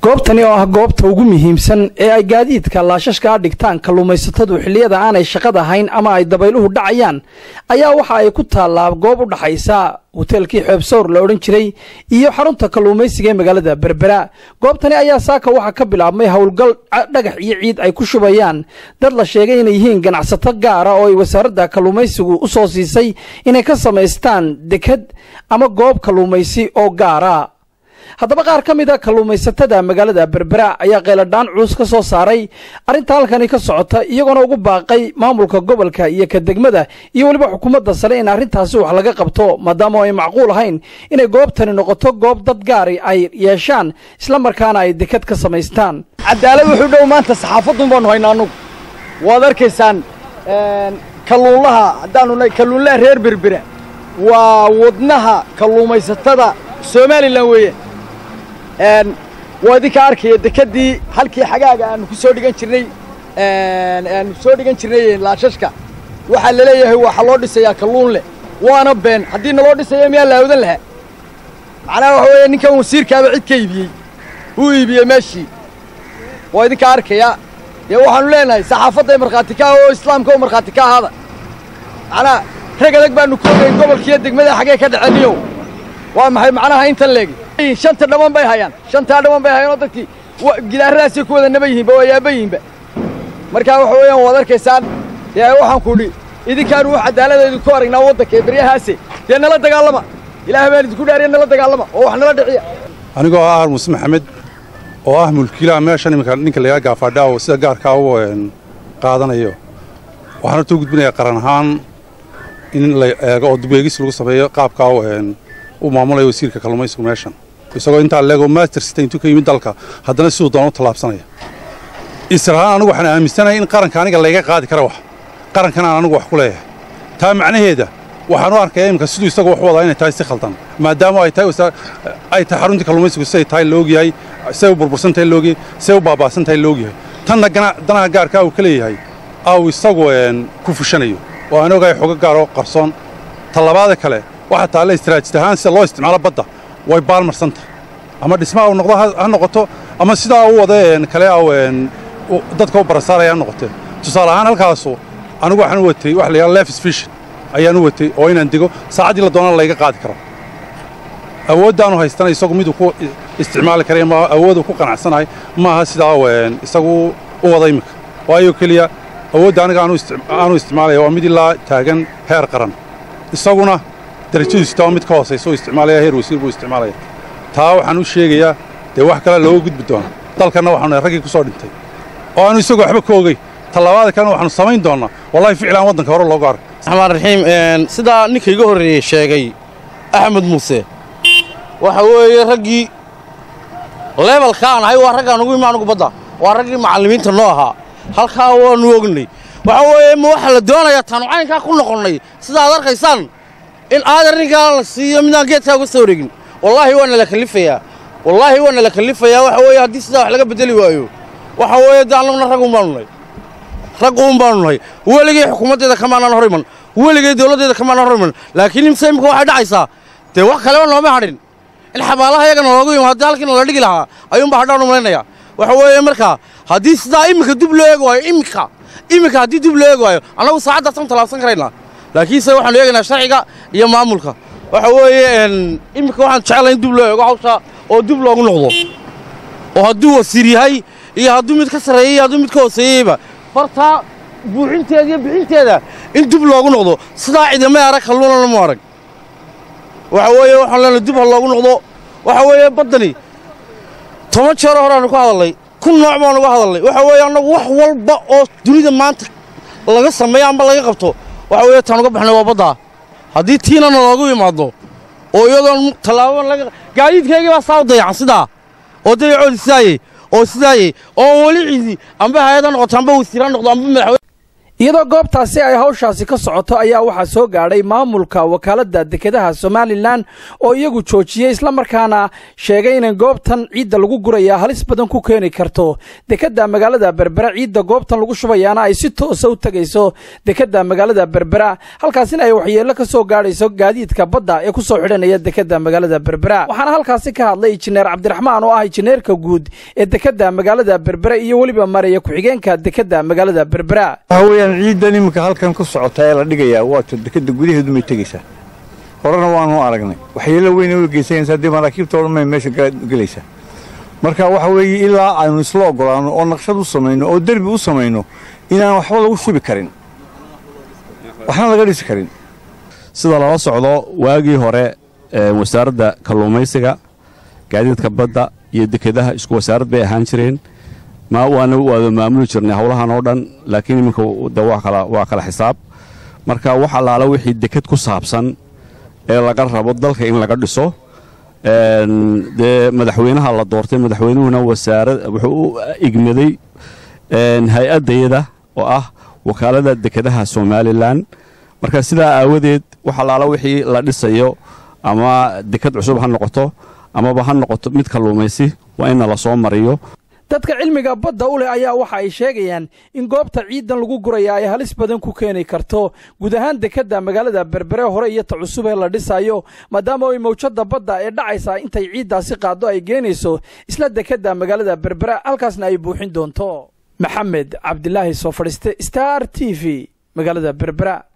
goobtani oo ah goobta ugu muhiimsan ee ay gaadiidka laashashka dhigtaan kalluumaysatadu xilliyada aanay shaqada ahayn ama ay dabayluhu dhacayaan ayaa waxa ay ku taalaa goob u dhaxaysa hoteelkii Xeebsoor la oran jiray iyo xarunta kalluumaysiga ee magaalada Berbera. goobtani ayaa saaka waxa ka bilaabmay hawlgal dhagax iyo ciid ay ku shubayaan dad la sheegay inay yihiin ganacsato gaar ah oo ay wasaaradda kalluumaysigu u soo siisay inay ka sameystaan dekad ama goob kalluumaysi oo gaar ah. haddaba qaar ka mid ah kalluumaysatada magaalada Berbera ayaa qeyladaan culus ka soo saaray arinta halkani ka socota iyagoo ugu baaqay maamulka gobolka iyo ka degmada iyo waliba xukuumadda sare in arintaasi wax laga qabto maadaama ay macquul ahayn inay goobtani noqoto goob dad gaar ah ay yeeshaan isla markaana ay dekad ka sameystaan. cadaalad wuxuu dhow maanta saxaafadun baan haynaanu waad arkaysaan kalluunlaha haddaanu kalluunlaha reer Berbera waa wadnaha kalluumaysatada Soomaaliland weeye waadi ka arkay dekadii halkii xagaaga aan ku soo dhigan jirnay laashashka waxa la leeyahay waxa loo dhisayaa kalluun leh waana been hadii naloo dhisayo miyaa la awdan lahaa macnaha waxa weeye ninkan wasiirkaaba cid ka iibiyay uu iibiyay meeshii waadi ka arkaya waxaanu leenahay saxaafadda marxaati ka oo islaamka oo marxaati ka ahada macnaha rag adag baanu ku ogeyn gobolkiisa degmada xagee ka dhacaniyo waa maxay macnaha inta leegi shanta dhaman bay hayaan oo dadkii gidaaradaas ku wada nabayeen ba yaabayeenba marka waxa weeyaan wada arkaysaan waxaan ku dhii idinkaan wax cadaaladaydu ku aragnaa wadanka Berberahaasi nala dagaalama ilaahay baa idinku dhaariyay nala dagaalama oo wax nala dhiciya anigoo ah Muuse Maxamed oo ah mulkiilaha meeshan ninka laga gaafadhaa oo sida gaarka ah oo qaadanayo waxaan u gudbinayaa qaran ahaan in la eego oo dibweegis lagu sameeyo qaabka oo maamulay wasiirka kalluumaysiga meeshan isagoo inta leego master system intuu ka yimid dalka haddana sidoo doono talaabsanaya israahan anigu waxaan aaminsanahay in qaranka aniga laga qaadi karo wax qarankan anigu wax ku leeyahay taa macnaheeda waxaan u arkayaa imka sidoo isagu wax wada inay tahay si khaldan maadaama ay tahay xarunta kalluumaysiga si ay tahay loogiyahay si ay burbursan tahay loogiyahay si ay baabaasan tahay loogiyahay tanna danaha gaarka uu ka leeyahay aw isagu ku fushanayo oo aan ogahay xogo gaar oo qarsoon talabaada kale waxa taala istiraatiiji ahaan si loo isticmaalo badda way baalmarsanta ama dhismaha uu noqdo ha noqoto ama sidaa uu wada kale dadka u barasaaraya noqoto tusaale ahaan halkaas anigu waxaan u watay wax la yiraahdo life fishing ayaan u watay oo inaan digo saacadii la doonaan laga qaadi karo awooddaanu haystana isagu mid uu ku isticmaali karay ma awood uu ku qanacsanahay ma aha sidaa isagu u wada imika waayo kaliya awoodda aniga aanu isticmaalay waa mid ilaa taagan heer qaran isaguna darajadiisu taa mid ka hooseyso isticmaalaya heer wasiir buu isticmaalaya taa waxaan u sheegayaa wax kale loo gudbi doono dalkana waxaanu ragii ku soo dhintay oo aanu isagu waxba ka ogay talabaada kan waxaanu samayn doonaa wallahi ficlaan wadanka hore looga arko Axmed Raxiim sida ninka iga horeeyay sheegay Axmed Muuse waxa weeye ragii level kaan hay waa ragaan ugu imaan ugu badda waa ragii macallimiinta noo ahaa halka waanu ognay waxa weeye ma waxa la doonayaa tan caynka ku noqonay sida aad arkaysaan in aadarinka la siiyo midaan geedka uga soo wareegin wallahi waana la kalifayaa waxa weeye hadii sida wax laga bedeli waayo waxa weeye daalna rag u baanay weligii xukuumadeeda kama aan horiman weligii dawladeeda kama aan horiman laakiin imsaamka waxa dhacaysa wax kale oo nooma hadhin in xabaalaha iyaga loogu yimaado halkii la dhigi lahaa ayuun baa hadhaan u maleynaya waxa weeye marka hadii sida imika dib loo eego imika hadii dib loo eego anagu saacada tan talaabsan karayna laakiin se waxaan eegaynaa sharciga iyo maamulka waxa weeye imika waxaan jecelahay dib loo eego hawsha oo dib loogu noqdo oo hadduu wasiir yahay iyo hadduu mid ka sareeyay hadduu mid ka hooseeyayba farta buuxinteeda iyo bixinteeda in dib loogu noqdo sidaa ciidamada arag kalluun ma arag waxa weeye waxaan leenahay dib loogu noqdo waxa weeye badani 10 jeer hore aan ku hadalay kun nooc baan uga hadalay waxa weeye anagu wax walba oo dunida maanta laga sameeyo ama laga qabto waxa weeye tan uga baxnay waa badda hadii tiina loogu yimaado oo iyadoo talaabo laga gaadiidkayga baa soo dayacan sidaa oo dayacood sidaayay oo wali ciidi amba hay'adan noqoto amba wasiiraan noqdo amba madaxweyne iyadoo goobtaasi ay hawshaasi ka socoto ayaa waxaa soo gaadhay maamulka wakaaladda dekedaha Somaliland oo iyagu joojiyay isla markaana sheegay in goobtan ciidda lagu guraya halis badan ku keeni karto dekeda magaalada Berbera ciidda goobtan lagu shubayaana ay si toos ah u tagayso dekeda magaalada Berbera halkaasina ay waxyeello ka soo gaadhayso gaadiidka badda ee ku soo xidhanaya dekeda magaalada Berbera waxaana halkaasi ka hadlay injineer Cabdiraxmaan oo ah injineerka guud ee dekeda magaalada Berbera iyo waliba mareeya ku xigeenka dekeda magaalada Berbera ciidan imika halkan ku socota ee la dhigayaa waa dekada gudaheedu may tagaysaa horena waanu aragnay waxyeello weyn oo geysaysan dib maraakiibta oo dhan meesha galaysa marka waxa weeye ilaa aynu isla ogolaano oo naqshad u sameeyno oo darbi u sameeyno inaan waxba lagu shubi karin waxna laga dhisi karin sida loo socdo waagii hore wasaaradda kalluumaysiga gaadiidka badda iyo dekedaha isku wasaarad bay ahaan jireen ma waana wada maamuli jirnay hawlahan oo dhan laakiin iminka waa kala xisaab marka waxa laala wixii deked ku saabsan ee laga rabo dalka in laga dhiso madaxweynaha la doortay madaxweynuhuna wasaarad wuxuu u igmaday hay-adayada oo ah wakaaladda dekedaha Somaliland marka sidaa aawadeed waxa laala wixii la dhisayo ama deked cusub ha noqoto ama ha noqoto mid kalluumaysi waa in la soo mariyo dadka cilmiga badda u leh ayaa waxa ay sheegayaan in goobta ciidan lagu guraya ay halis badan ku keeni karto guud ahaan dekeda magaalada Berbera hore iyo ta cusub ee la dhisayo maadaama ay mawjada badda ee dhacaysa intay ciidaasi qaado ay geenayso isla dekeda magaalada Berbera halkaasna ay buuxin doonto maxamed cabdilaahi soo fadhiiste Star TV magaalada Berbera